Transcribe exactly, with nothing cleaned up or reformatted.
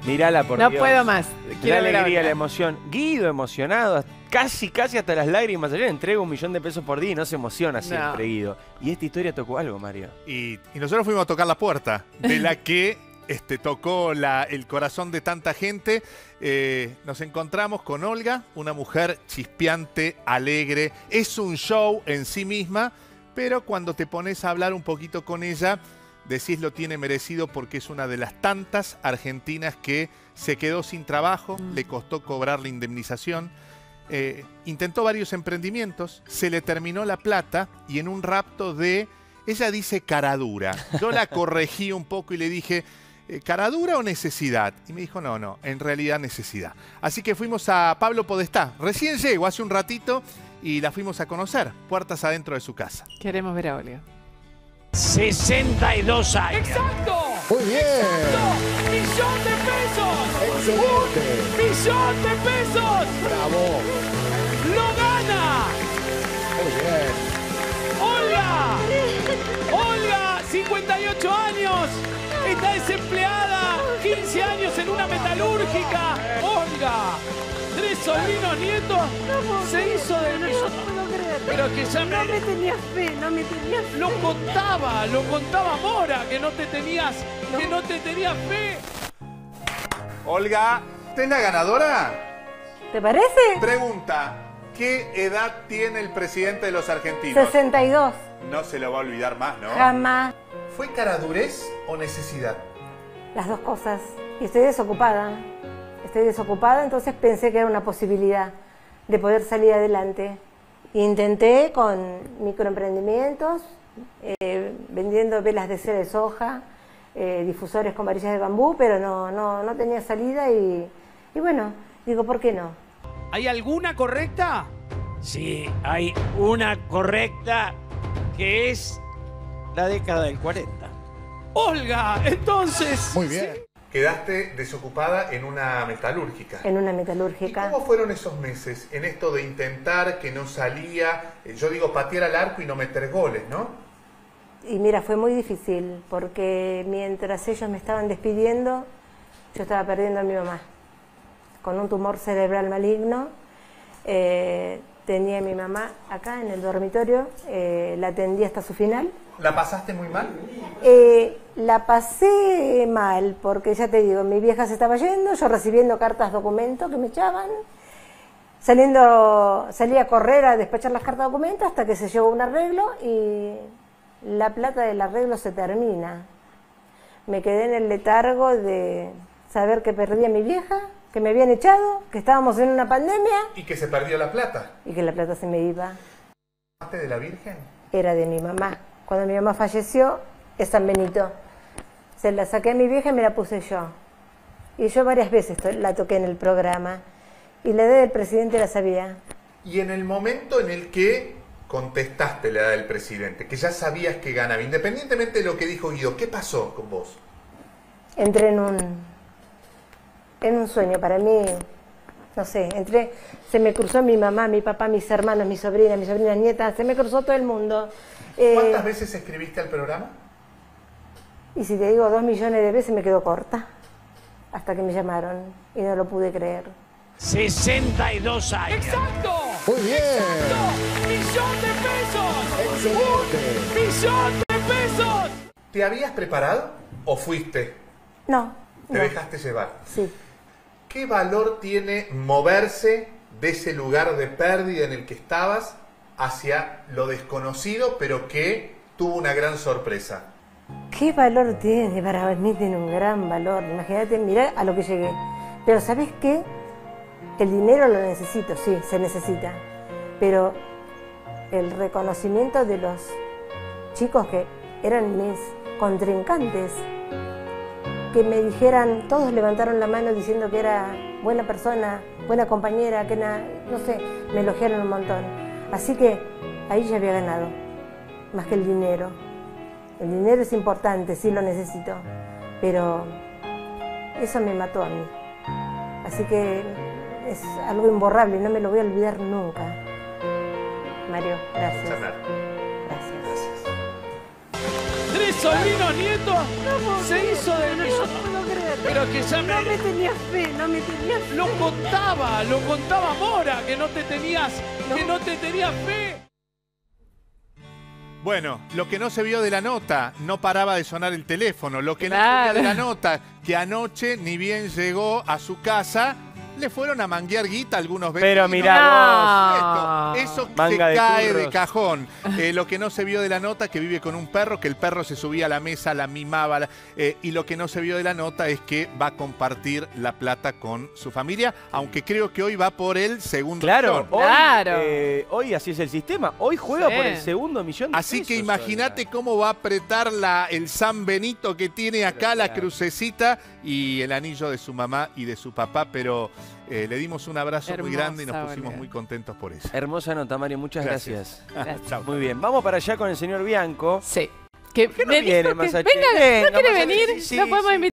Mirala, por No Dios. puedo más. La Quiero ver a alegría, Olga. la emoción. Guido emocionado, casi, casi hasta las lágrimas. Ayer entrega un millón de pesos por día y no se emociona siempre, No. Guido. Y esta historia tocó algo, Mario. Y, y nosotros fuimos a tocar la puerta, de la que este, tocó la, el corazón de tanta gente. Eh, nos encontramos con Olga, una mujer chispeante, alegre. Es un show en sí misma, pero cuando te pones a hablar un poquito con ella, decís lo tiene merecido porque es una de las tantas argentinas que se quedó sin trabajo, mm. le costó cobrar la indemnización. Eh, intentó varios emprendimientos, se le terminó la plata y en un rapto de... Ella dice caradura. Yo la corregí un poco y le dije, ¿caradura o necesidad? Y me dijo, no, no, en realidad necesidad. Así que fuimos a Pablo Podestá. Recién llegó hace un ratito y la fuimos a conocer, puertas adentro de su casa. Queremos ver a Olga. sesenta y dos años. ¡Exacto! Muy bien. ¡Exacto! ¡Millón de pesos! Excelente. ¡Un millón de pesos! Bravo. ¡Lo gana! Muy bien. ¡Olga! ¡Olga! cincuenta y ocho años. Está desempleada. quince años en una metalúrgica. ¡Olga! Tres sobrinos, nietos. Se hizo del millón. Pero que ya me... No me tenías fe, no me tenías fe. Lo contaba, lo contaba Mora, que no te tenías, no. que no te tenías fe. Olga, ¿usted es la ganadora? ¿Te parece? Pregunta, ¿qué edad tiene el presidente de los argentinos? sesenta y dos. No se lo va a olvidar más, ¿no? Jamás. ¿Fue caradurez o necesidad? Las dos cosas. Y estoy desocupada. Estoy desocupada, entonces pensé que era una posibilidad de poder salir adelante. Intenté con microemprendimientos, eh, vendiendo velas de cera de soja, eh, difusores con varillas de bambú, pero no, no, no tenía salida y, y bueno, digo, ¿por qué no? ¿Hay alguna correcta? Sí, hay una correcta que es la década del cuarenta. Olga, entonces... Muy bien. Quedaste desocupada en una metalúrgica. En una metalúrgica. ¿Y cómo fueron esos meses en esto de intentar que no salía, yo digo, patear al arco y no meter goles, ¿no? Y mira, fue muy difícil porque mientras ellos me estaban despidiendo, yo estaba perdiendo a mi mamá con un tumor cerebral maligno. Eh, tenía a mi mamá acá en el dormitorio, eh, la atendí hasta su final. ¿La pasaste muy mal? Eh, la pasé mal, porque ya te digo, mi vieja se estaba yendo, yo recibiendo cartas documentos que me echaban, saliendo, salí a correr a despachar las cartas documentos hasta que se llegó un arreglo y la plata del arreglo se termina. Me quedé en el letargo de saber que perdí a mi vieja, que me habían echado, que estábamos en una pandemia. Y que se perdió la plata. Y que la plata se me iba. ¿De la Virgen? Era de mi mamá. Cuando mi mamá falleció, es San Benito. Se la saqué a mi vieja y me la puse yo. Y yo varias veces la toqué en el programa. Y la edad del presidente la sabía. Y en el momento en el que contestaste la edad del presidente, que ya sabías que ganaba, independientemente de lo que dijo Guido, ¿qué pasó con vos? Entré en un, en un sueño. Para mí, no sé, entré, se me cruzó mi mamá, mi papá, mis hermanos, mis sobrinas, mis sobrinas nietas, se me cruzó todo el mundo. ¿Cuántas eh, veces escribiste al programa? Y si te digo dos millones de veces me quedo corta, hasta que me llamaron y no lo pude creer. sesenta y dos años. ¡Exacto! Muy bien. ¡Exacto! ¡Millón de pesos! Excelente. ¡Un millón de pesos! ¿Te habías preparado o fuiste? No. ¿Te no. dejaste llevar? Sí. ¿Qué valor tiene moverse de ese lugar de pérdida en el que estabas hacia lo desconocido, pero que tuvo una gran sorpresa? ¿Qué valor tiene? Para mí tiene un gran valor. Imagínate, mirá a lo que llegué. Pero ¿sabes qué? El dinero lo necesito, sí, se necesita. Pero el reconocimiento de los chicos que eran mis contrincantes, que me dijeran, todos levantaron la mano diciendo que era buena persona, buena compañera, que na, no sé, me elogiaron un montón. Así que ahí ya había ganado, más que el dinero. El dinero es importante, sí lo necesito, pero eso me mató a mí. Así que es algo imborrable, no me lo voy a olvidar nunca. Mario, gracias. Sanar. Gracias. Gracias. Tres sobrinos, nietos, se hizo del No millón. puedo creer. Pero que ya No me... me tenías fe, no me tenías fe. Lo contaba, lo contaba Mora, que no te tenías, que no te tenías fe. Bueno, lo que no se vio de la nota, no paraba de sonar el teléfono. Lo que no Claro. se vio de la nota, que anoche ni bien llegó a su casa, le fueron a manguear guita a algunos vecinos. Pero mirá vos. Esto, eso Manga se de cae turros. de cajón. Eh, lo que no se vio de la nota, que vive con un perro, que el perro se subía a la mesa, la mimaba. la- eh, y lo que no se vio de la nota es que va a compartir la plata con su familia, aunque creo que hoy va por el segundo Claro, millón. hoy, Claro. eh, hoy así es el sistema. Hoy juega Sí. por el segundo millón de Así que pesos, imagínate Olga. cómo va a apretar la, el San Benito que tiene acá, la crucecita y el anillo de su mamá y de su papá, pero eh, le dimos un abrazo muy Hermosa, grande y nos pusimos Olga. muy contentos por eso. Hermosa nota, Mario. Muchas Gracias. gracias. Gracias. Muy bien. Vamos para allá con el señor Bianco. Sí. Que ¿Qué no me viene, dijo que Masache? venga, Venga, ¿no quiere Masache, venir? sí, sí, Lo podemos sí. invitar.